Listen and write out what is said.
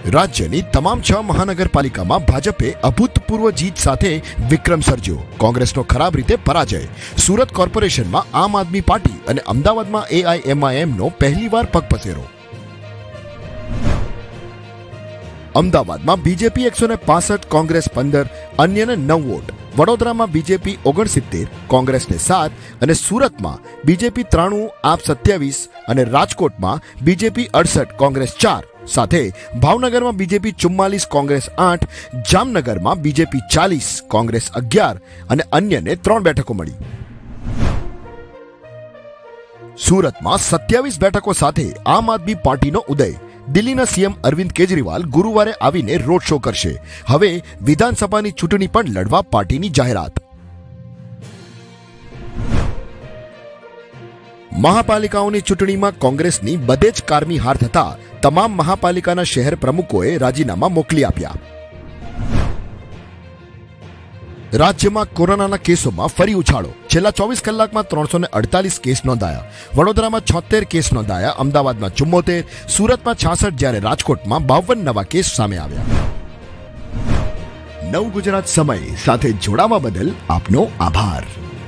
રાજ્યની તમામ 6 મહાનગરપાલિકામાં ભાજપે અભૂતપૂર્વ જીત સાથે વિક્રમ સર્જ્યો. કોંગ્રેસનો ખરાબ રીતે પરાજય. સુરત કોર્પોરેશનમાં આમ આદમી પાર્ટી અને અમદાવાદમાં AIMIMનો પહેલીવાર પગપસેરો. અમદાવાદમાં બીજેપી 165, કોંગ્રેસ 15, અન્યને 9 વોટ. વડોદરામાં બીજેપી 69, કોંગ્રેસને 7 અને સુરતમાં બીજેપી 93, આપ 27 અને રાજકોટમાં બીજેપી 68, કોંગ્રેસ 4 સાથે ભાવનગરમાં બીજેપી 44, કોંગ્રેસ 8, જામનગરમાં બીજેપી 40, કોંગ્રેસ 11 અને અન્યને 3 બેઠકો મળી. સુરતમાં 27 બેઠકો સાથે આમ આદમી પાર્ટીનો ઉદય. દિલ્હીના સીએમ અરવિંદ કેજરીવાલ ગુરુવારે આવીને રોડ શો કરશે. હવે વિધાનસભાની ચૂંટણી પણ લડવા પાર્ટીની જાહેરાત. મહાપાલિકાઓની ચૂંટણીમાં કોંગ્રેસની બધે જ કારમી હાર થતા તમામ મહાપાલિકાના શહેર પ્રમુખોએ રાજીનામા મોકલી આપ્યા. રાજ્યમાં કોરોનાના કેસોમાં ફરી ઉછાળો. છેલ્લા 24 કલાકમાં 348 કેસ નોંધાયા. વડોદરામાં 76 કેસ નોંધાયા, અમદાવાદમાં 74, સુરતમાં 66 જ્યારે રાજકોટમાં 52 નવા કેસ સામે આવ્યા. નવ ગુજરાત સમય સાથે જોડાવા બદલ આપનો આભાર.